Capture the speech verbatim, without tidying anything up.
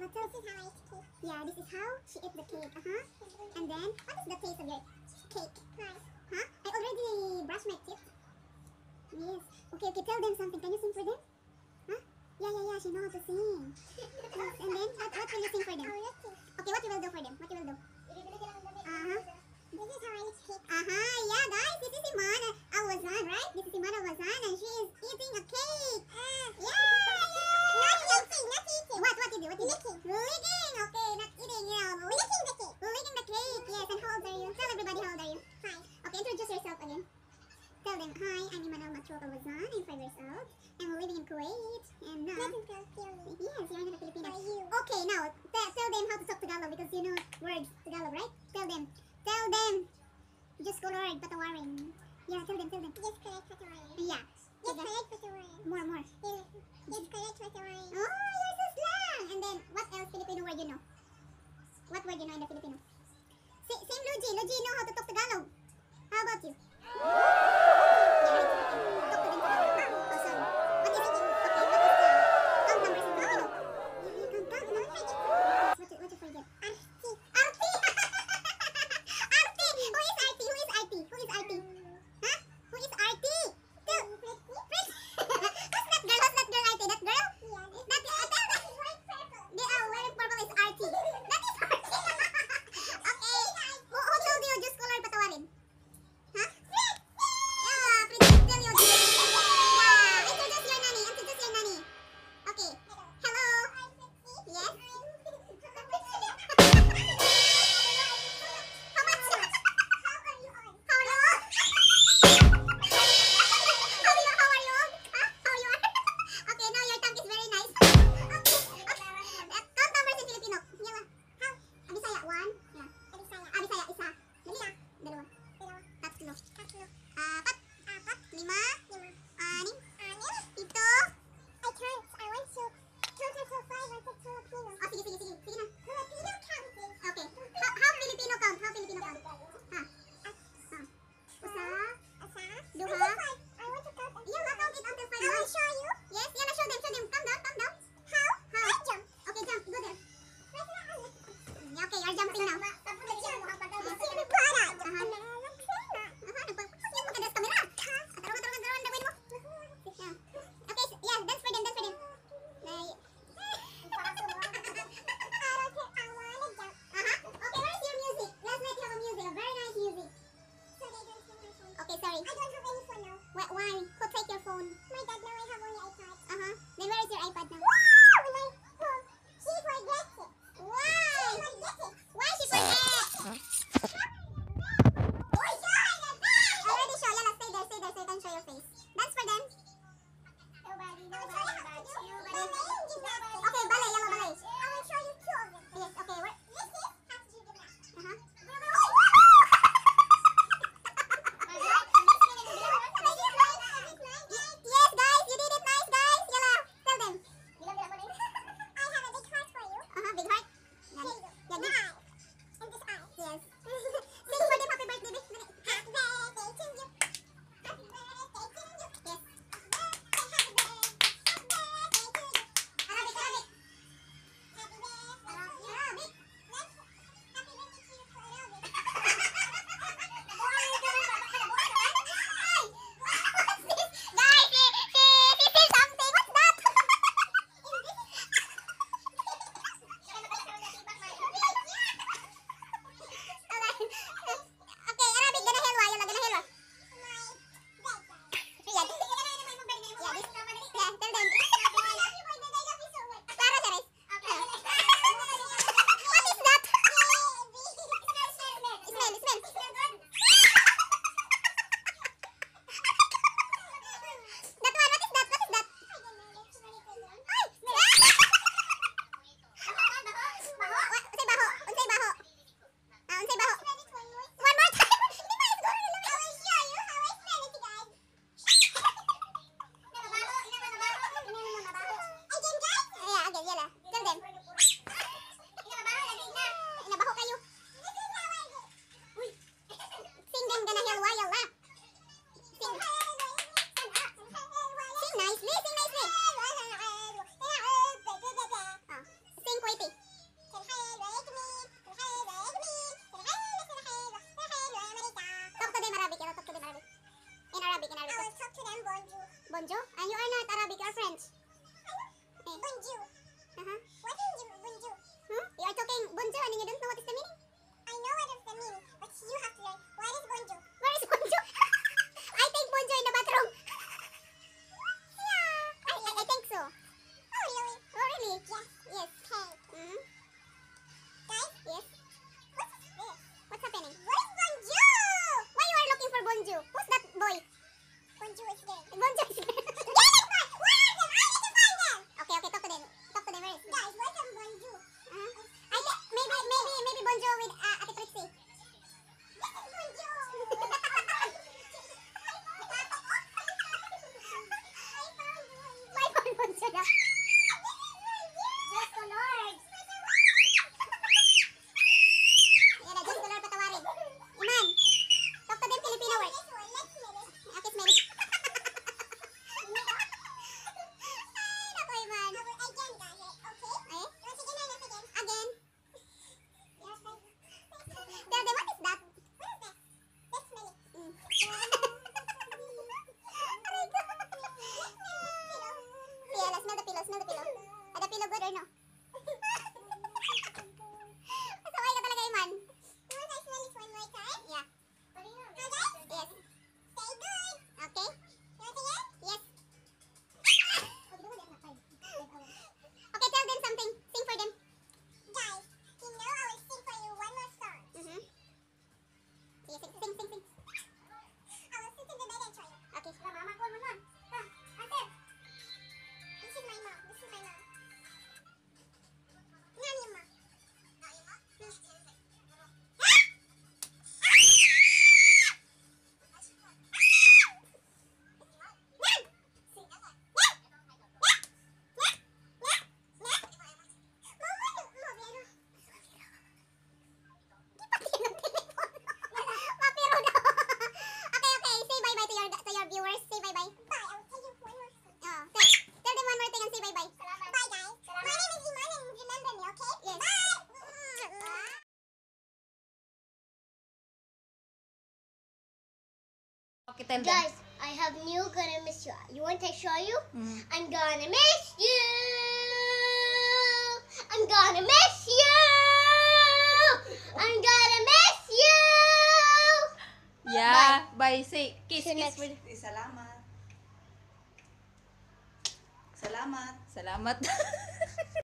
this is how I eat cake. Yeah, this is how she eats the cake. Uh-huh. And then, what is the taste of your cake? Nice. Huh? I already brushed my teeth. Yes. Okay, okay, tell them something. Can you sing for them? Huh? Yeah, yeah, yeah, she knows how to sing. Yes. And then, what, what will you sing for them? Okay, what you will do for them? What you will do? Uh-huh. This is how I eat cake. Uh-huh, yeah, guys, this is Iman Al-Wazan, right? This is Iman Al-Wazan, and she is eating a cake. Uh, yeah, yeah. Not eating, not eating. What, what you do? What you licking. do? Licking. Okay, not eating, yeah. Licking the cake. Licking the cake, yes. And how old are you? Tell everybody how old are you. Five. Okay, introduce yourself again. Tell them, hi, I'm Iman Al-Matruk Al-Wazan, I'm five years old, and we're living in Kuwait, and now... Not in Philippines. Yes, you're in the Philippines. Are you? Okay, now, tell them how to talk Tagalog, because you know words, Tagalog, right? Tell them. Tell them. Just go Lord, patawarin. Yeah, tell them, tell them. Just correct, patawarin. Yeah. Just correct, patawarin. More, more. Just correct, patawarin. Oh, you're so slang. And then, what else Filipino word you know? What word you know in the Filipino? Sa- same Luigi. Luigi know how to talk Tagalog. How about you? Yeah, right. Talk to them Tagalog. Oh, sorry. What is it? Okay, what is the count numbers in Filipino? Yeah, count, count. No, what, what you forget? Arti. Arti. Arti. Who is Arti? Who is Arti? Who is Arti? Huh? Who is Arti? Tell. Pretty. Who's that girl? Who's that girl, Arti? That girl? Yeah. That is, uh, tell them. They are wearing purple is Arti. That is Arti. Okay. Who, who told you just color patawarin? Huh? Yeah, Pretty. Tell you. Yeah. Introduce your nanny. Introduce your nanny. Okay. Hello. Yes. How much? How are you on? How are you on? How are you? How are you on? Huh? How are you on? Okay, now your tongue is very nice. Okay. Okay. Count numbers in Filipino. Yawa. How? Abisaya. One. Yeah. Abisaya. Abisaya. Isa. Dali. Dalawa. Dalawa. Tatlo. Tatlo. Apat. Apat. Lima. Lima. Anim. Anim. Ito. I can't. I want to count until five or six Filipino. Oh, sige, sige, sige. Sige na. Filipino counting. Okay. How, how Filipino count? How Filipino count? Ha? Ha. Usa. Usa. Duha. I want to count. Yeah, count it until five. I will show you. Yes, yeah, show them, show them. Calm down, calm down. How? How? I jump. Okay, jump. Go there. Yeah, okay, you're jumping now. Uh-huh. Uh-huh. Nagpag- Yung maganda sa camera. Tarong, tarong, tarong, tarong, gawin mo. Yeah. Okay, s- yeah, dance for them, dance for them. Like... Uh-huh. Okay, where's your music? Last night you have a music, a very nice music. Okay, sorry. I don't have any phone now. Why? Why? Who take your phone? My dad, now I have only iPad. Uh-huh. Then where is your iPad now? Wow! My phone. She forgets it. Why? She forgets it. Why she forgets? Already show. Yala, stay there, stay there, so you can show your face. Dance for them. Nobody, nobody, nobody. Okay, ballet, yellow ballet. I will show you two of them. Yes, okay. Where? This is uh-huh. Yes, guys, you did it nice, guys. Yala, tell them. bonjour? And you are not Arabic, you are French. Eh. Bonjour. Uh-huh. What is bonjour? Hmm? You are talking bonjour and you don't know what is the meaning? I know what is the meaning, but you have to learn. What is bonjour? Where is bonjour? I think bonjour in the bathroom. Yeah. I, I, I think so. Oh, really? Oh, really? Yes. Yes. Cake. Mm-hmm. Guys? Yes. What is this? What's happening? What is bonjour? Why you are looking for bonjour? Who's that boy? Bonjour is there. Bonjour is there. Get it, boy! Where are them? I need to find them! Okay, okay, talk to them. Talk to them. Where is them? Guys, where's them bonjour? Uh-huh. I think maybe, maybe, maybe bonjour with uh, Ate Trixie. This is bonjour! I found bonjour na. Diyos ko, Lord! Yan na, Diyos ko, Lord, patawarin. Iman, talk to them Filipino word. Okay, smell it. Ay, naku, Iman. Again, guys, okay? Eh? Again. Tell them, what is that? What is that? Let's smell it. Mm. Aray ko. Piela, smell the pillow, smell the pillow. Are the pillow good or no? Masaway ka talaga, Iman. You want I smell it one more time? Yeah. Hi, guys? Yes. Say good. Okay. You want to hear? Yes. Okay, tell them something. Sing for them. Guys, you know I will sing for you one more song. Mm-hmm. Sige, sing, sing, sing, sing. I will sit in the bed and try it. Okay. La, mama, call mo nun. Ah, ate. This is my mom. This is my mom. Nga niya, ma. Okay, tell them. Guys, I have new gonna miss you. You want I show you? Mm. I'm gonna miss you. I'm gonna miss you. I'm gonna miss you. Yeah, bye. Say, kiss, See you kiss. next. with- Eh, salamat. Salamat. Salamat.